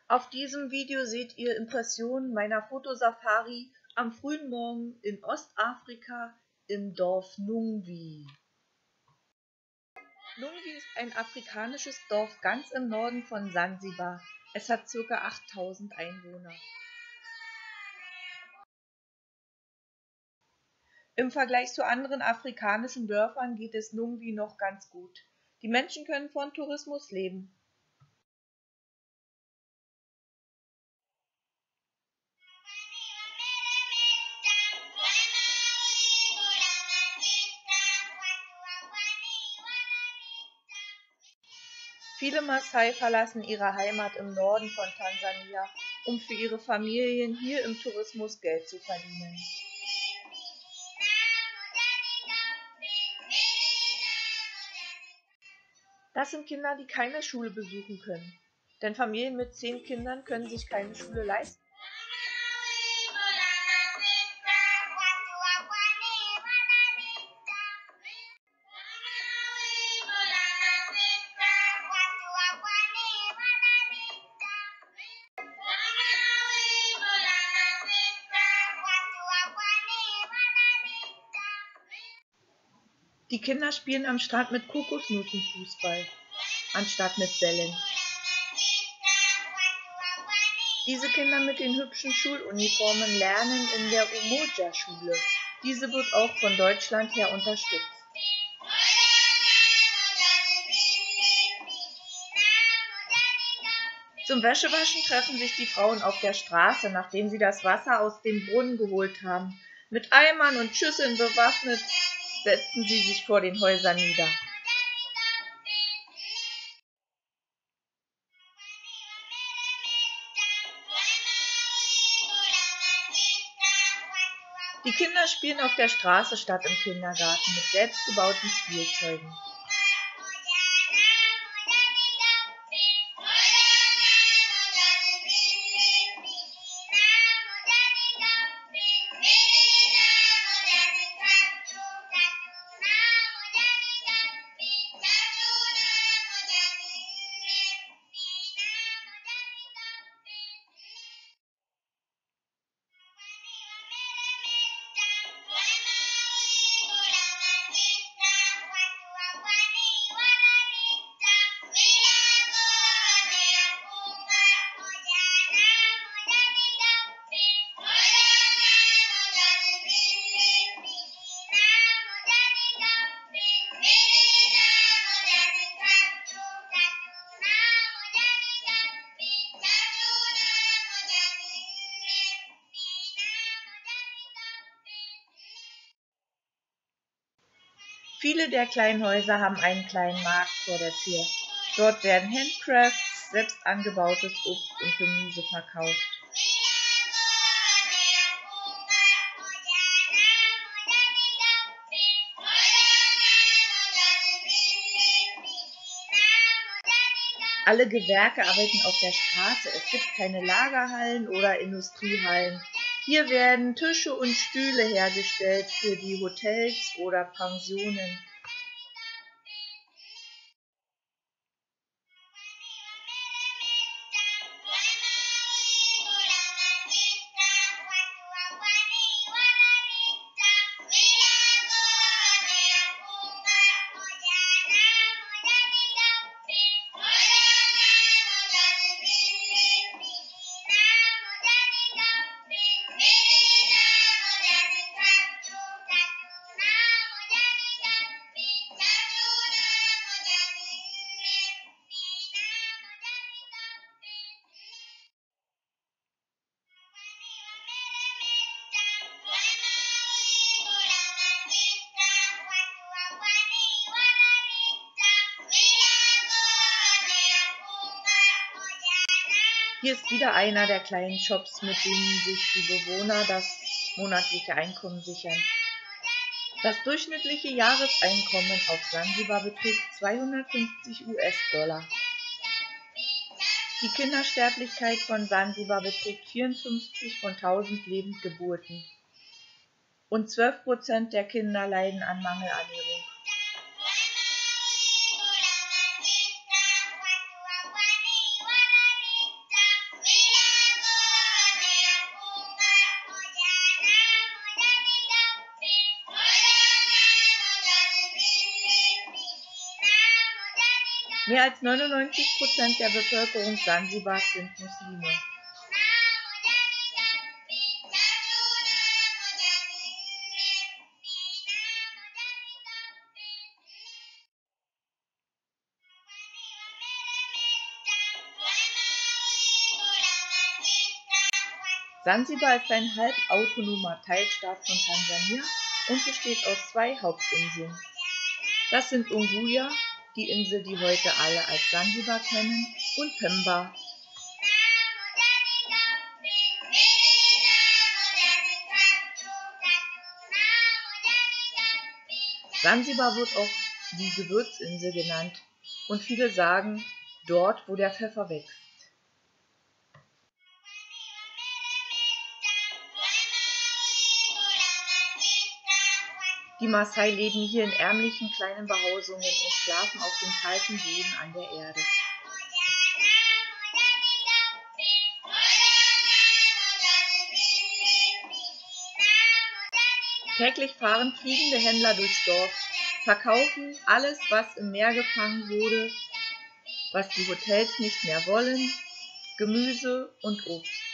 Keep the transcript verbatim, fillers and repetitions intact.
Auf diesem Video seht ihr Impressionen meiner Fotosafari am frühen Morgen in Ostafrika im Dorf Nungwi. Nungwi ist ein afrikanisches Dorf ganz im Norden von Sansibar. Es hat ca. achttausend Einwohner. Im Vergleich zu anderen afrikanischen Dörfern geht es Nungwi noch ganz gut. Die Menschen können von Tourismus leben. Viele Maasai verlassen ihre Heimat im Norden von Tansania, um für ihre Familien hier im Tourismus Geld zu verdienen. Das sind Kinder, die keine Schule besuchen können, denn Familien mit zehn Kindern können sich keine Schule leisten. Die Kinder spielen am Strand mit Kokosnüssen Fußball, anstatt mit Bällen. Diese Kinder mit den hübschen Schuluniformen lernen in der Umoja-Schule. Diese wird auch von Deutschland her unterstützt. Zum Wäschewaschen treffen sich die Frauen auf der Straße, nachdem sie das Wasser aus dem Brunnen geholt haben. Mit Eimern und Schüsseln bewaffnet setzen sie sich vor den Häusern nieder. Die Kinder spielen auf der Straße statt im Kindergarten mit selbstgebauten Spielzeugen. Viele der kleinen Häuser haben einen kleinen Markt vor der Tür. Dort werden Handcrafts, selbst angebautes Obst und Gemüse verkauft. Alle Gewerke arbeiten auf der Straße. Es gibt keine Lagerhallen oder Industriehallen. Hier werden Tische und Stühle hergestellt für die Hotels oder Pensionen. Hier ist wieder einer der kleinen Shops, mit denen sich die Bewohner das monatliche Einkommen sichern. Das durchschnittliche Jahreseinkommen auf Sansibar beträgt zweihundertfünfzig US-Dollar. Die Kindersterblichkeit von Sansibar beträgt vierundfünfzig von tausend Lebendgeburten und zwölf Prozent der Kinder leiden an Mangelernährung. Mehr als neunundneunzig Prozent der Bevölkerung Sansibars sind Muslime. Sansibar ist ein halbautonomer Teilstaat von Tansania und besteht aus zwei Hauptinseln. Das sind Unguja, die Insel, die heute alle als Sansibar kennen, und Pemba. Sansibar wird auch die Gewürzinsel genannt und viele sagen, dort, wo der Pfeffer wächst. Die Maasai leben hier in ärmlichen kleinen Behausungen und schlafen auf dem kalten Boden an der Erde. Täglich fahren fliegende Händler durchs Dorf, verkaufen alles, was im Meer gefangen wurde, was die Hotels nicht mehr wollen, Gemüse und Obst.